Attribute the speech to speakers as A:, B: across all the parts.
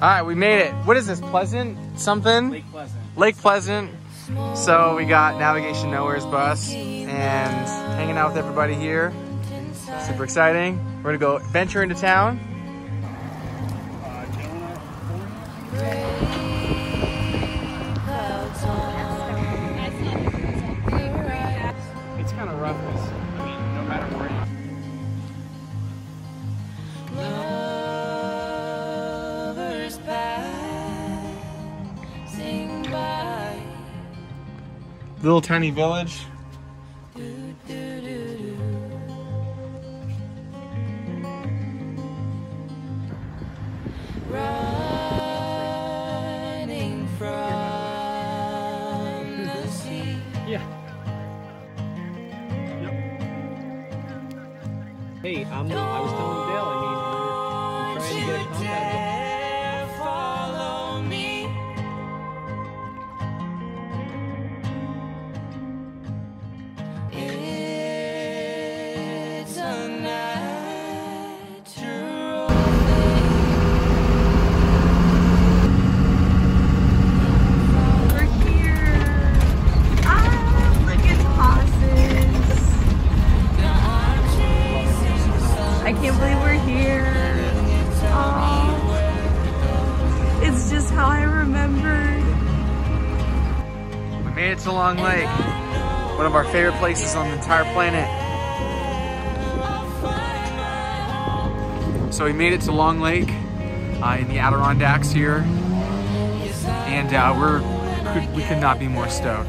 A: right, we made it. What is this, Pleasant something?
B: Lake Pleasant.
A: Lake Pleasant. So we got Navigation Nowhere's bus and hanging out with everybody here. Super exciting. We're gonna go venture into town.
B: It's kind of rough, I mean, no matter where you
A: Little tiny village.
B: Yeah. Yep. Hey, I was telling Dale, I mean, we're trying to get a contact.
C: I can't believe we're here. Aww. It's just how I remembered.
A: We made it to Long Lake, one of our favorite places on the entire planet. So we made it to Long Lake in the Adirondacks here, and we could not be more stoked.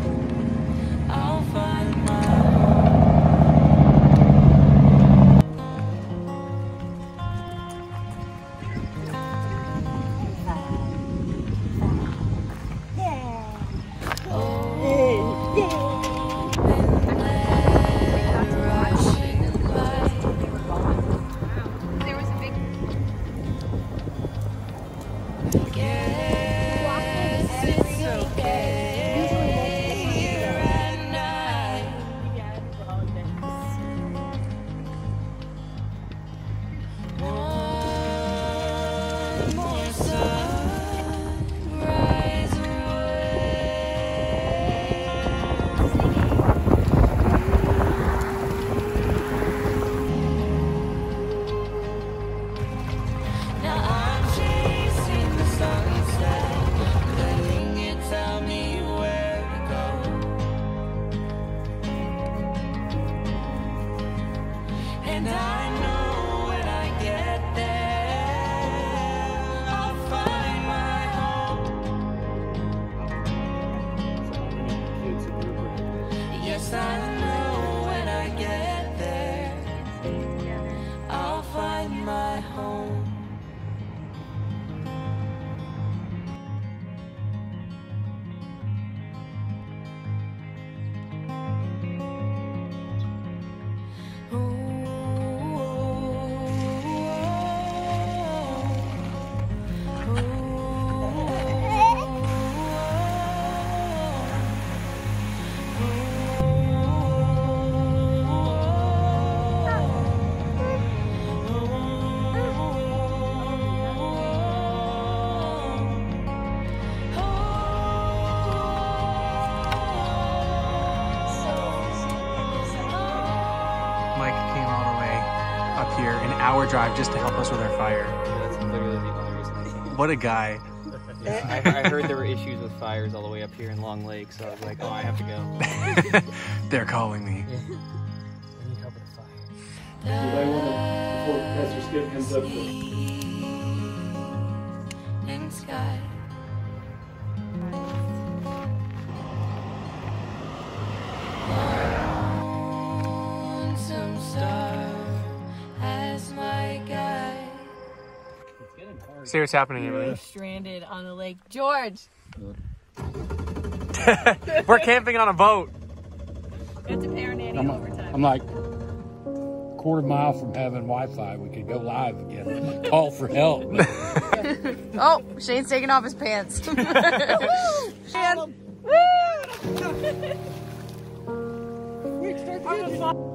D: And I know when I get there, I'll find my home. Yes, I know when I get there, I'll find my home.
A: Here, an hour drive just to help us with our fire.
B: That's literally the only reason I came.
A: What a guy.
B: Yeah, I heard there were issues with fires all the way up here in Long Lake, so I was like, oh, I have to go.
A: They're calling me.
B: Yeah. I need help with the fire.
E: You might want to, before Pastor Skip comes up
D: And sky. Some star as my guide.
A: See what's happening, Emily.
C: Stranded on the lake. George!
A: We're camping on a boat.
C: We have to pay our nanny overtime.
E: I'm like quarter mile from having Wi-Fi. We could go live again. Call for help.
C: Oh, Shane's taking off his pants. Shane! Woo!